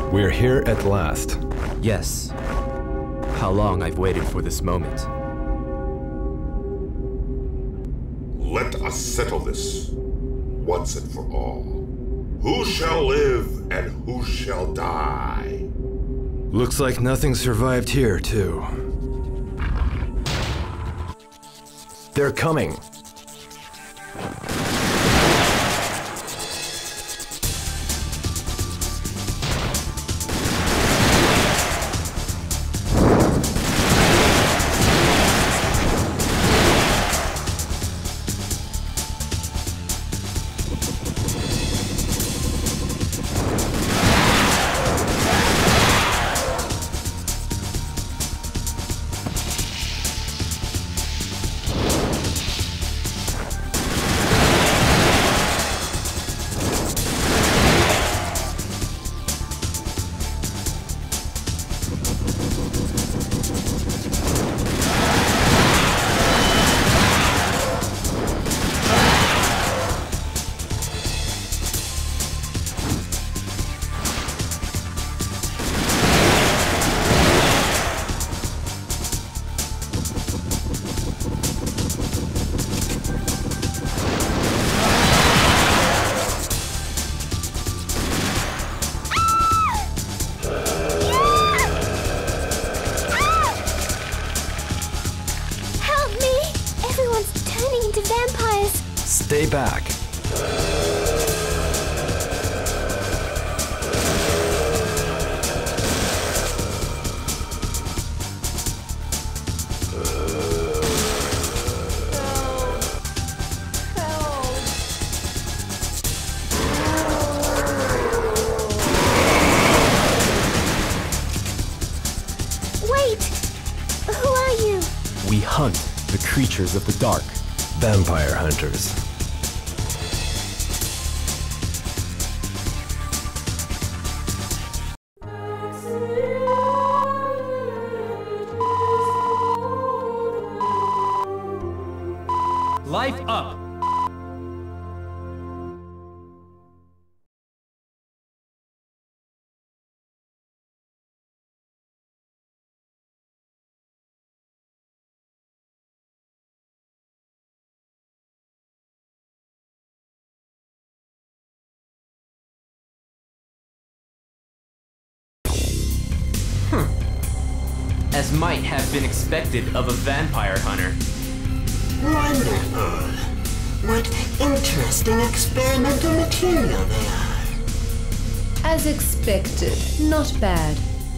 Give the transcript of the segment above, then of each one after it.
We're here at last. Yes. How long I've waited for this moment. Let us settle this once and for all. Who shall live and who shall die? Looks like nothing survived here, too. They're coming. Stay back. Wait! Who are you? We hunt the creatures of the dark. Vampire hunters. Life up! As might have been expected of a vampire hunter. Wonderful. What interesting experimental material they are. As expected. Not bad.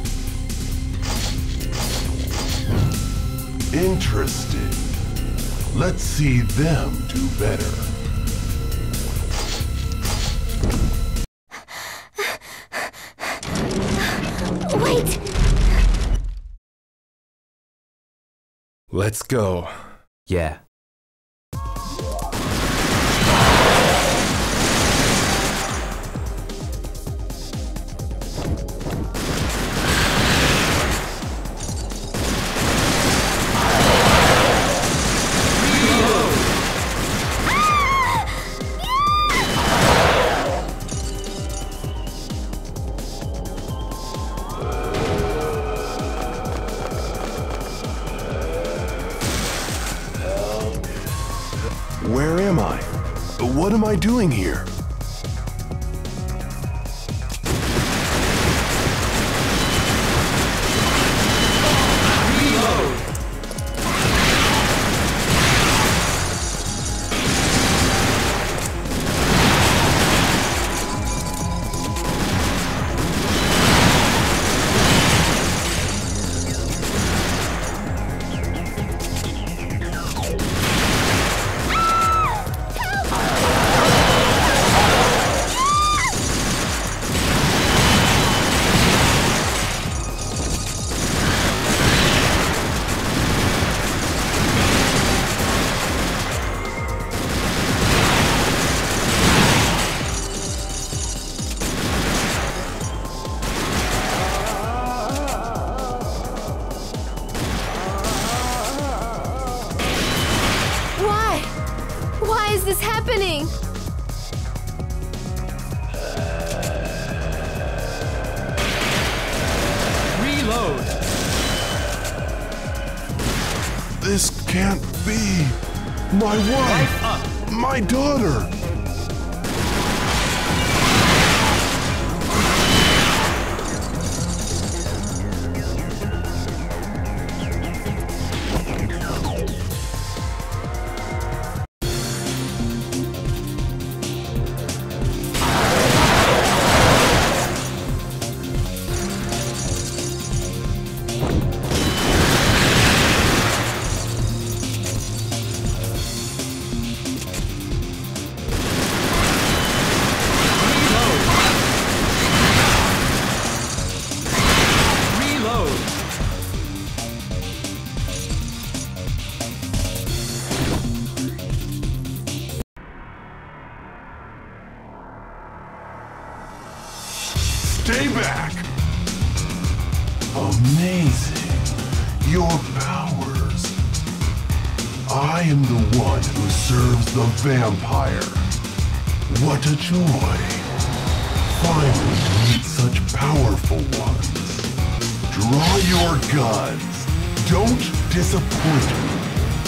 Interesting. Let's see them do better. Wait! Let's go. Yeah. Where am I? What am I doing here? can't be. My wife! My daughter! Stay back! Amazing. Your powers. I am the one who serves the vampire. What a joy. Finally to meet such powerful ones. Draw your guns. Don't disappoint me.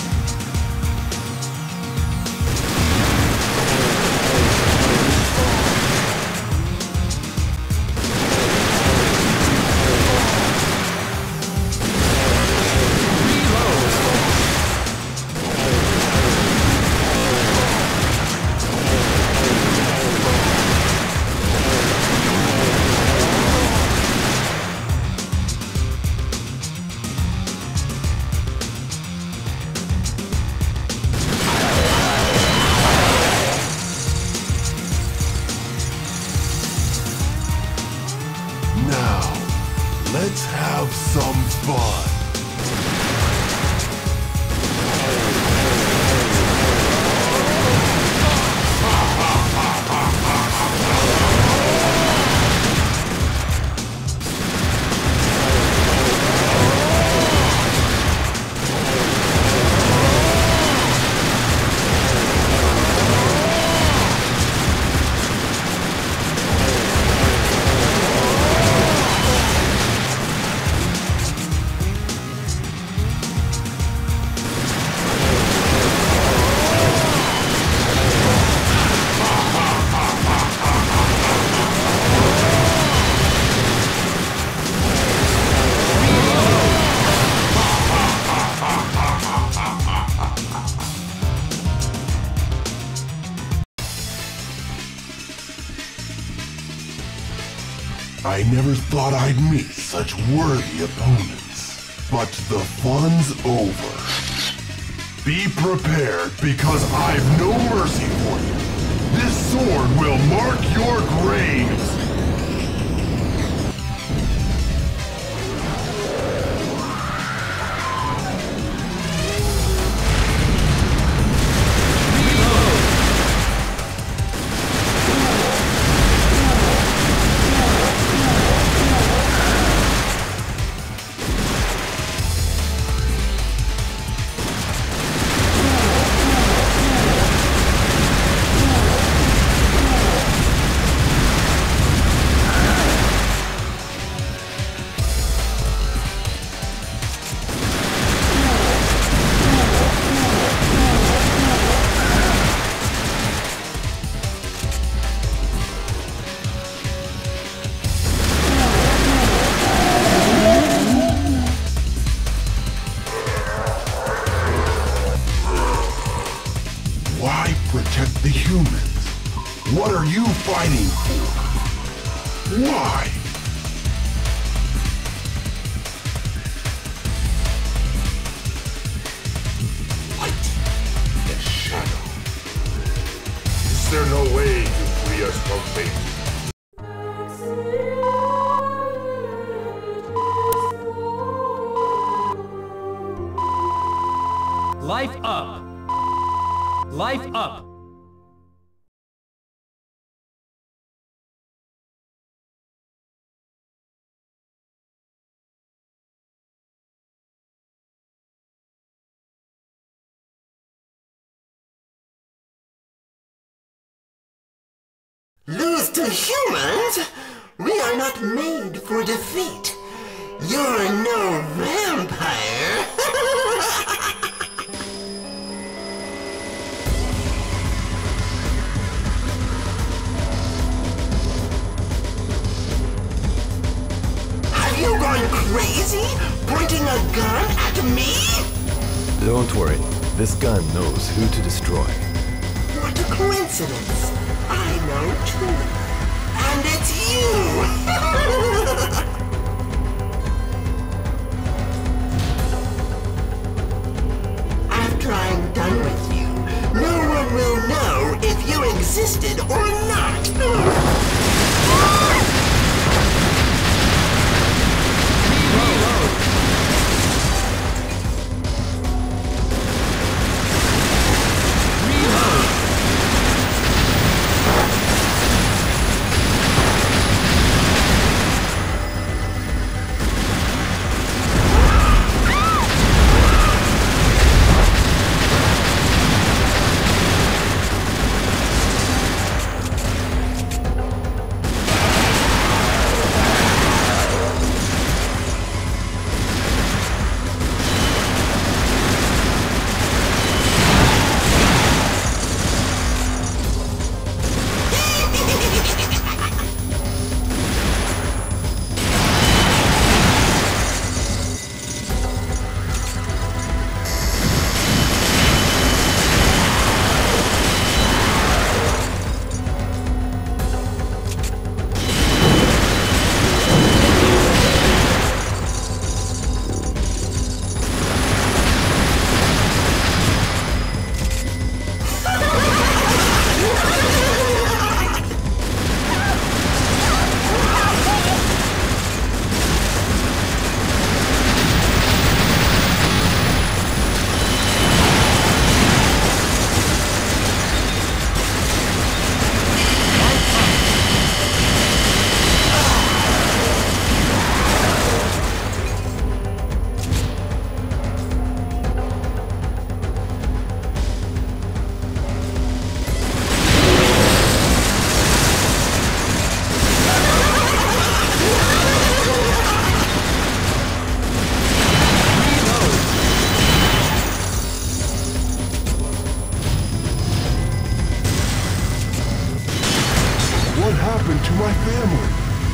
Now, let's have some fun. I never thought I'd meet such worthy opponents. But the fun's over. Be prepared, because I've no mercy for you. This sword will mark your graves! Why protect the humans? What are you fighting for? Why? Light and shadow. Is there no way to free us from fate? Life up! Life up! Lose to humans? We are not made for defeat. You're no vampire. crazy? Pointing a gun at me? Don't worry. This gun knows who to destroy. What a coincidence. I know too. And it's you! After I'm done with you, no one will know if you existed or not. To my family.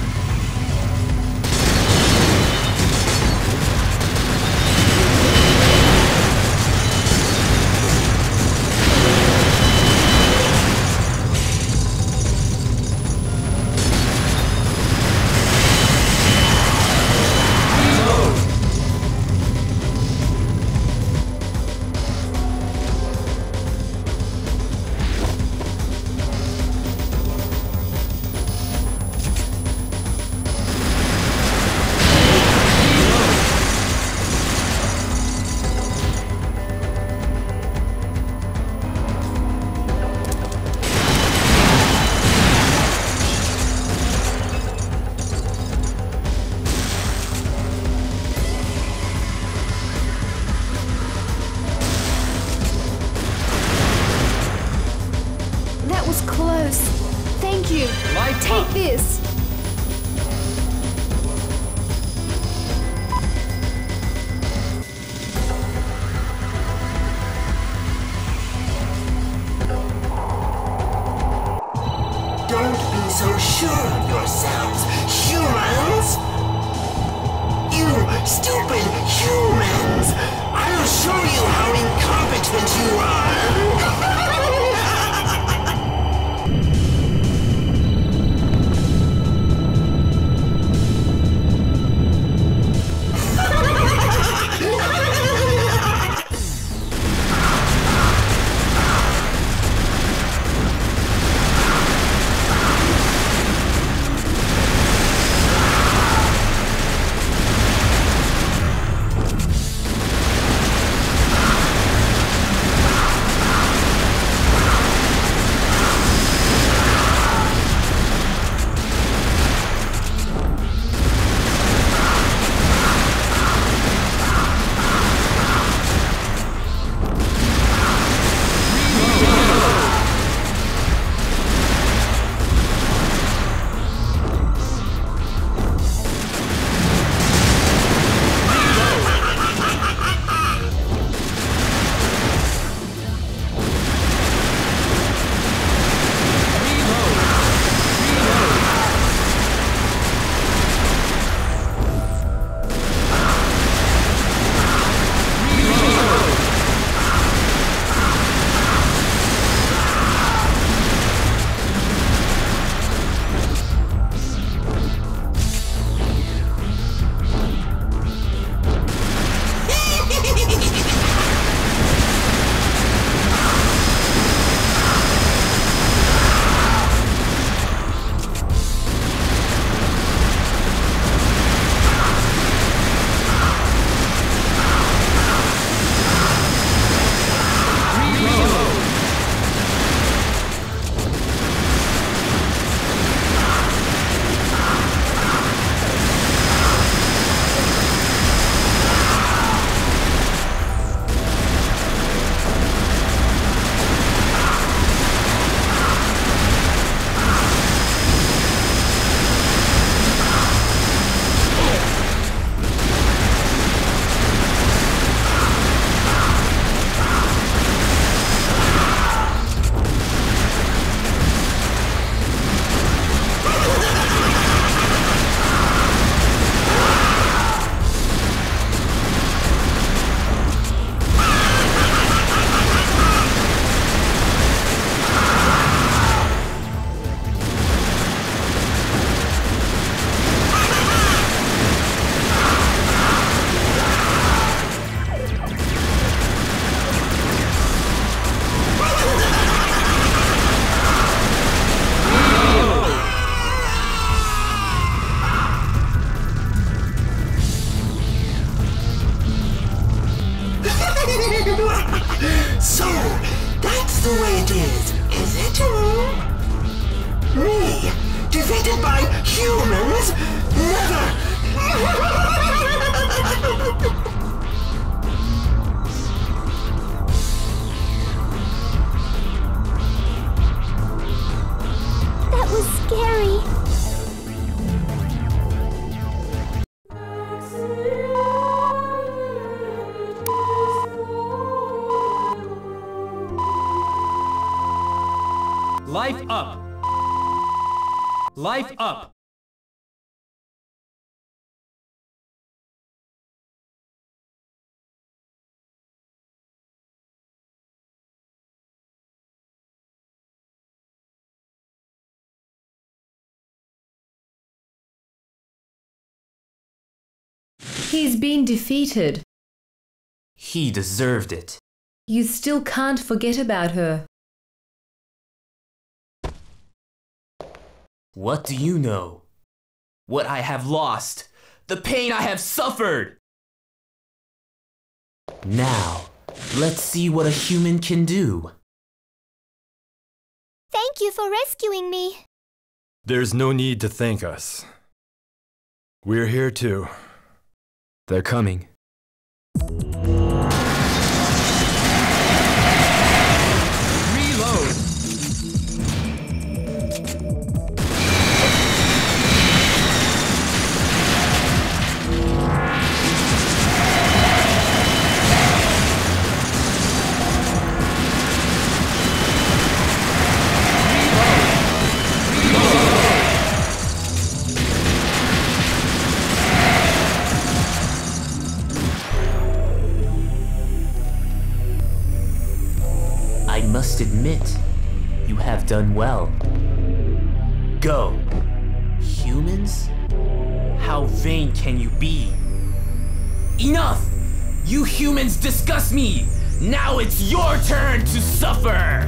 Thank you. Take this. Don't be so sure of yourselves, humans! You stupid humans! I'll show you how incompetent you are! Defeated by humans? Never! That was scary. Life up! Life up! He's been defeated. He deserved it. You still can't forget about her. What do you know? What I have lost, the pain I have suffered! Now, let's see what a human can do. Thank you for rescuing me. There's no need to thank us. We're here too. They're coming. Reload! I must admit, you have done well. Go! Humans? How vain can you be? Enough! You humans disgust me! Now it's your turn to suffer!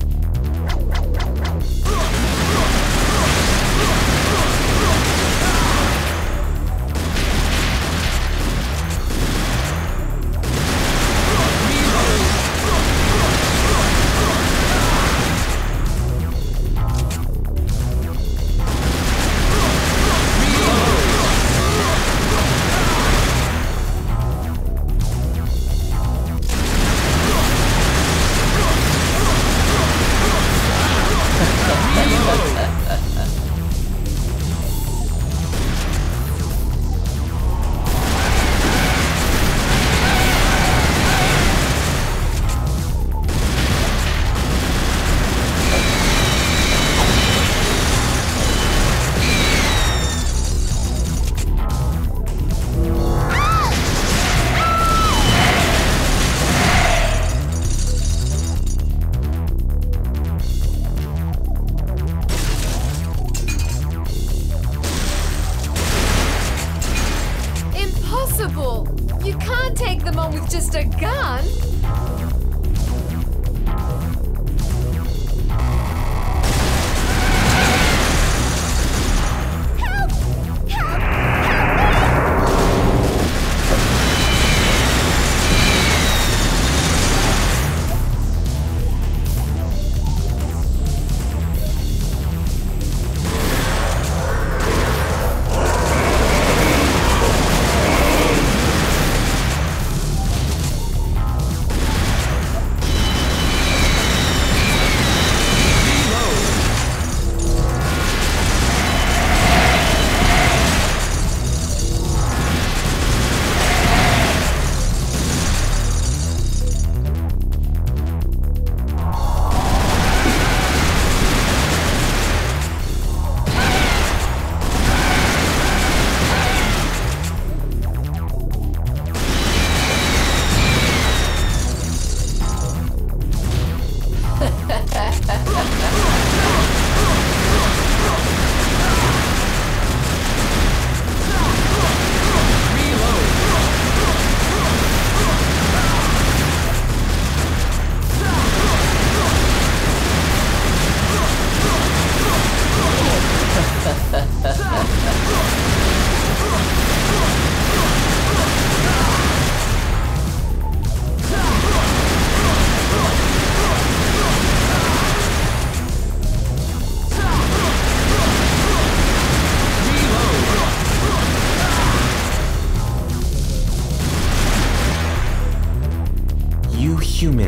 Impossible! You can't take them on with just a gun!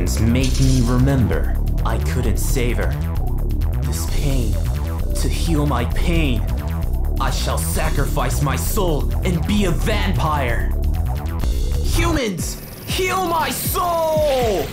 actions make me remember I couldn't save her. This pain, to heal my pain, I shall sacrifice my soul and be a vampire. Humans, heal my soul!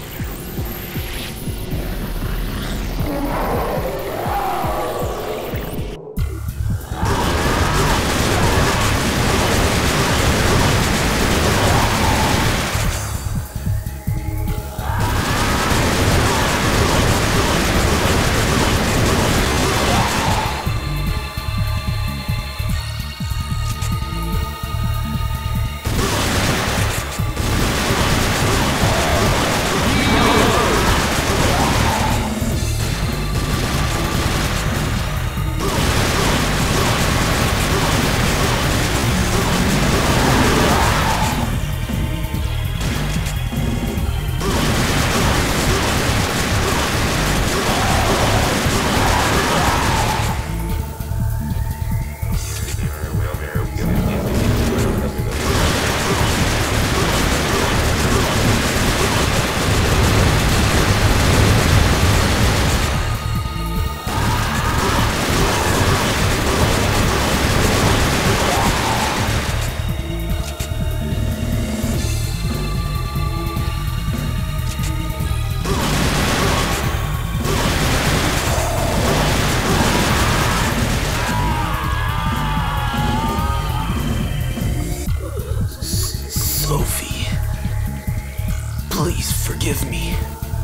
Sophie, please forgive me.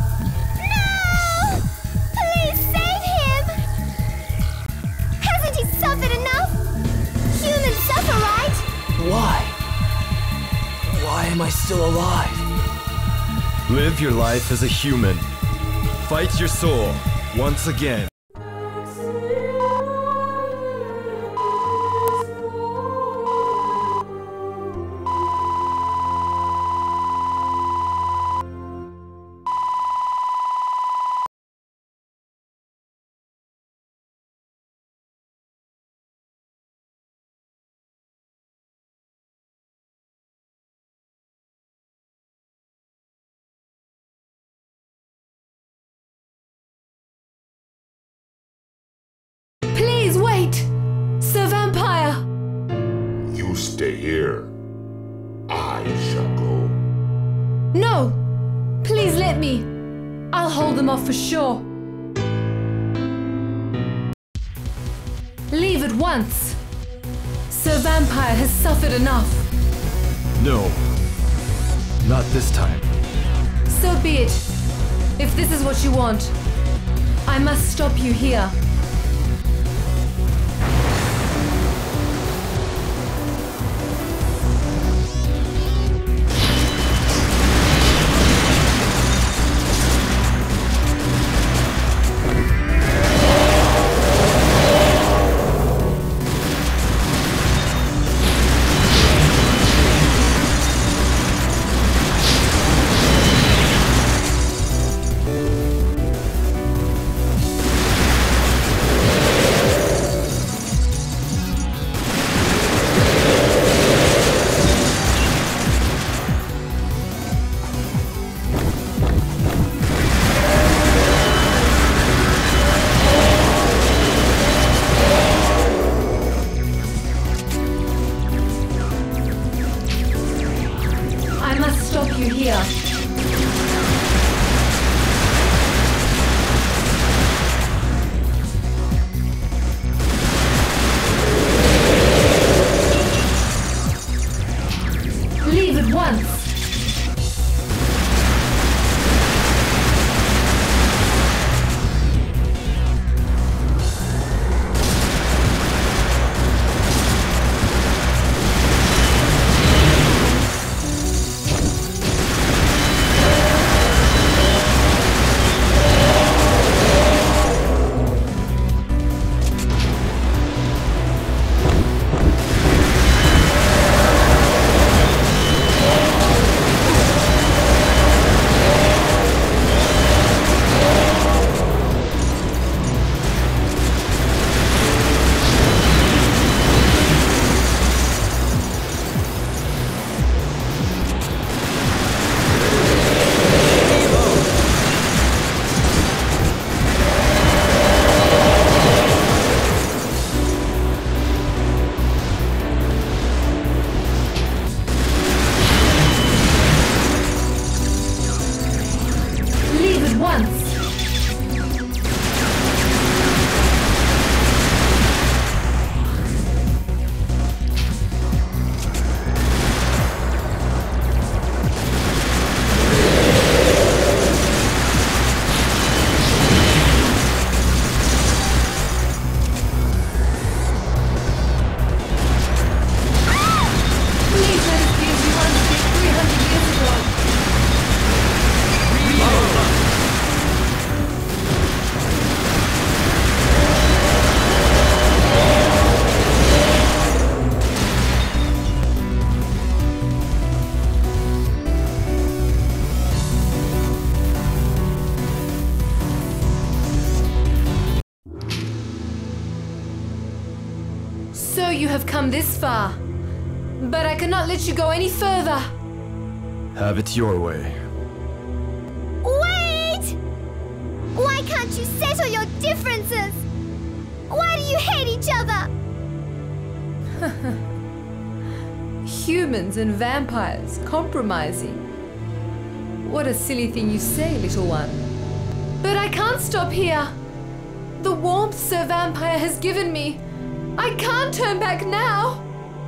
No! Please save him! Hasn't he suffered enough? Humans suffer, right? Why? Why am I still alive? Live your life as a human. Fight your soul once again. Please wait! Sir Vampire! You stay here. I shall go. No! Please let me. I'll hold them off for sure. Leave at once. Sir Vampire has suffered enough. No. Not this time. So be it. If this is what you want, I must stop you here. So you have come this far, but I cannot let you go any further. Have it your way. Wait! Why can't you settle your differences? Why do you hate each other? Humans and vampires compromising. What a silly thing you say, little one. But I can't stop here. The warmth Sir Vampire has given me, I can't turn back now.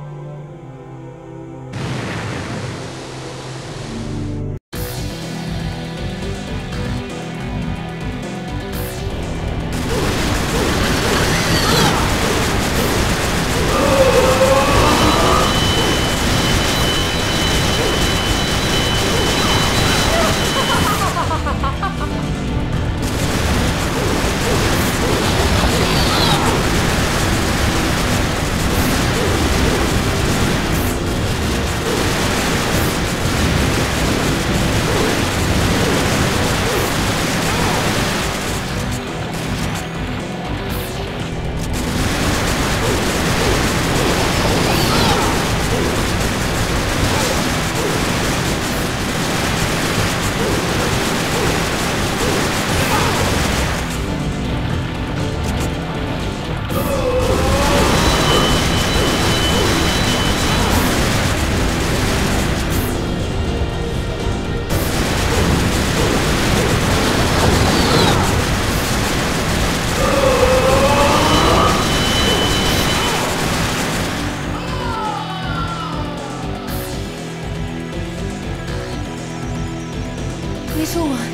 Little one,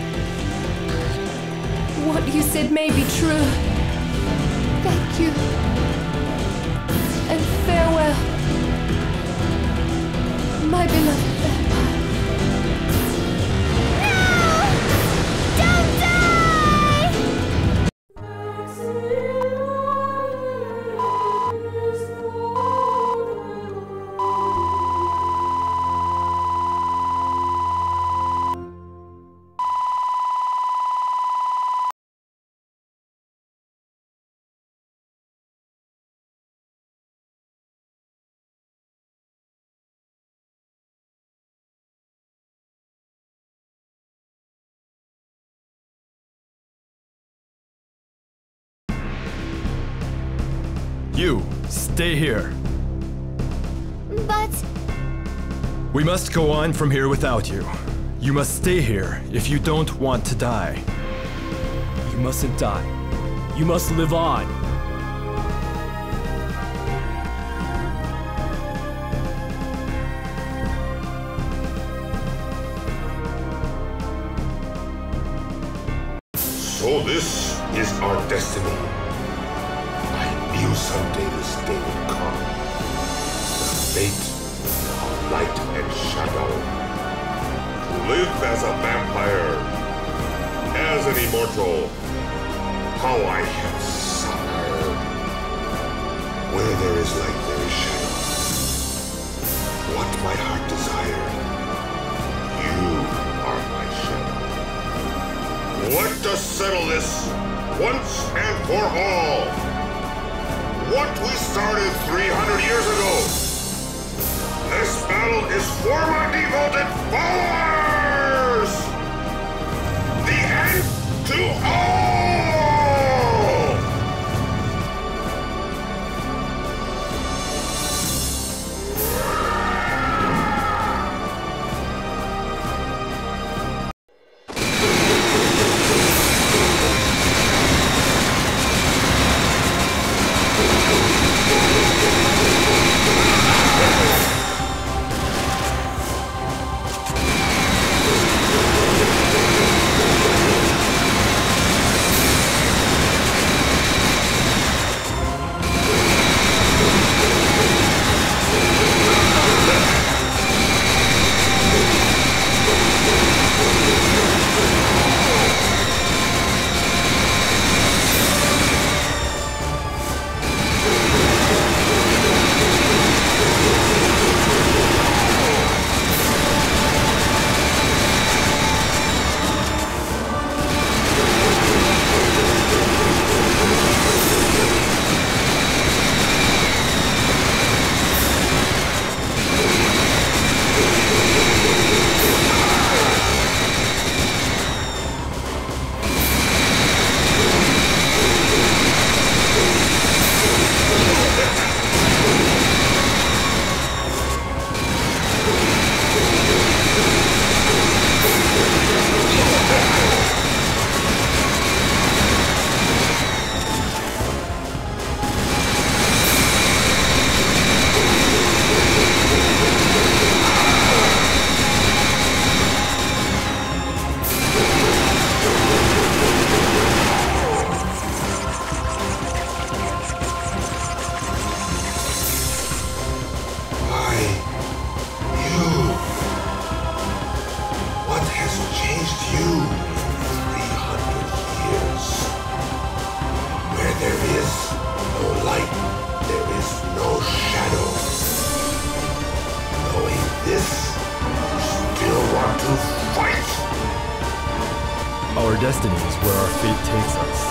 what you said may be true. Thank you. And farewell, my beloved vampire. Don't die! You, stay here. But We must go on from here without you. You must stay here if you don't want to die. You mustn't die. You must live on. So this is our destiny. I knew someday this day would come. The fate of light and shadow. To live as a vampire, as an immortal. How I have suffered. Where there is light, there is shadow. What my heart desired, you are my shadow. Let us settle this once and for all. What we started 300 years ago. This battle is for my devoted followers. The end to all. destiny is where our fate takes us.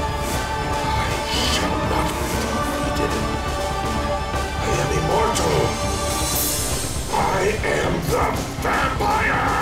I shall not be defeated. I am immortal. I am the vampire!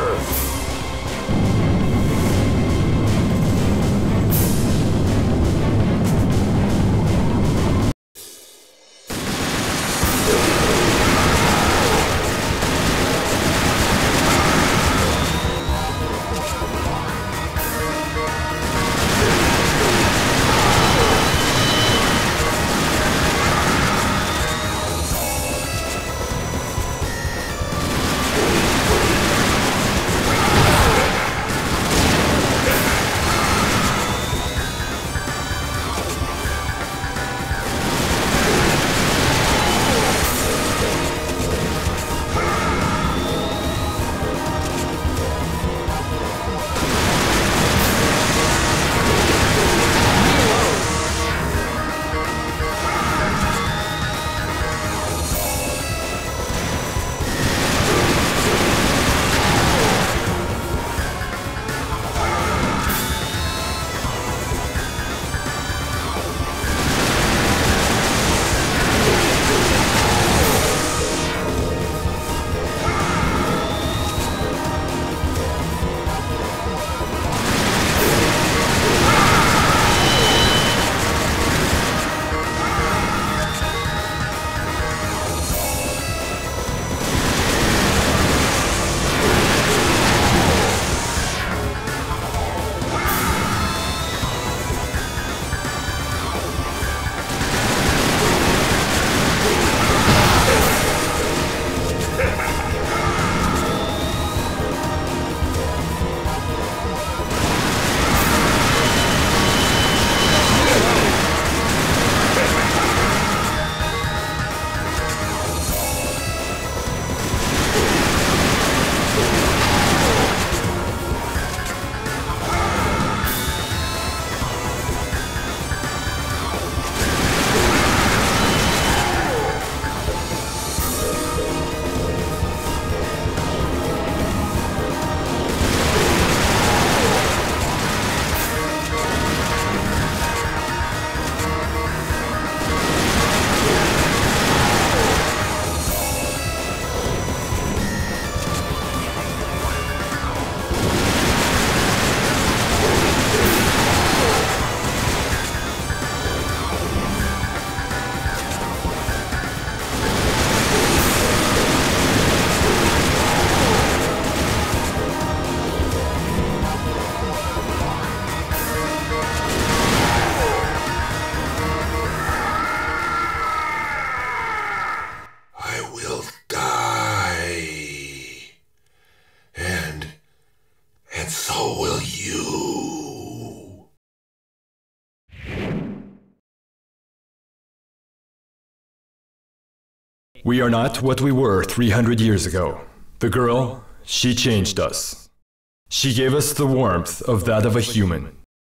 We are not what we were 300 years ago. The girl, she changed us. She gave us the warmth of that of a human.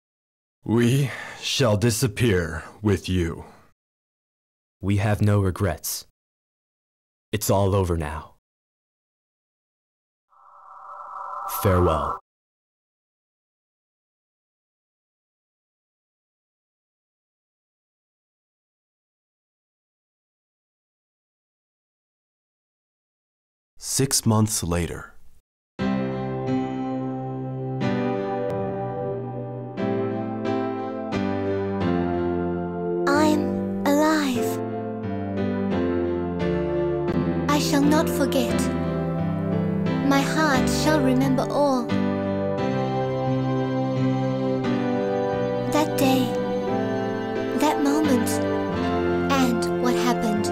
We shall disappear with you. We have no regrets. It's all over now. Farewell. Six months later. I'm alive. I shall not forget. My heart shall remember all. That day, that moment, and what happened.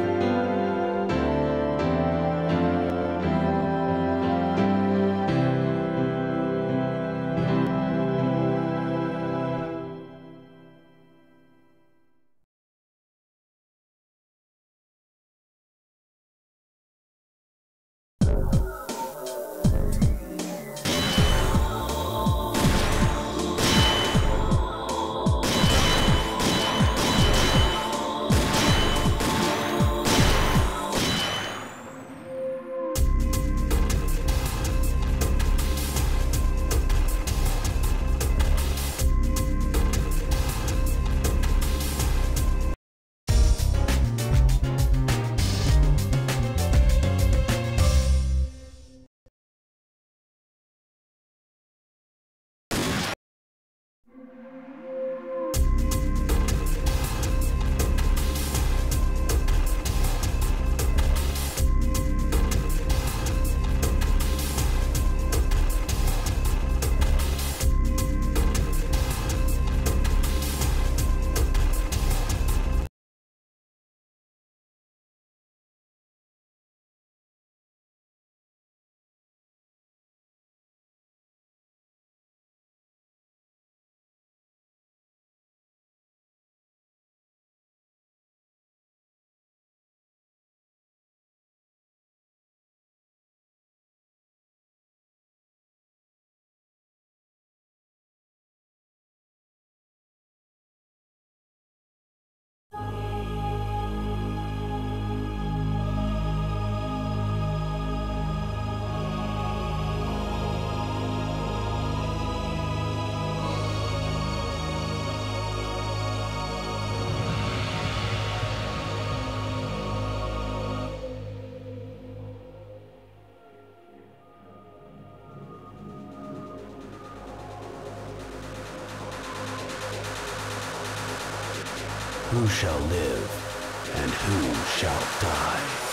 Who shall live and who shall die?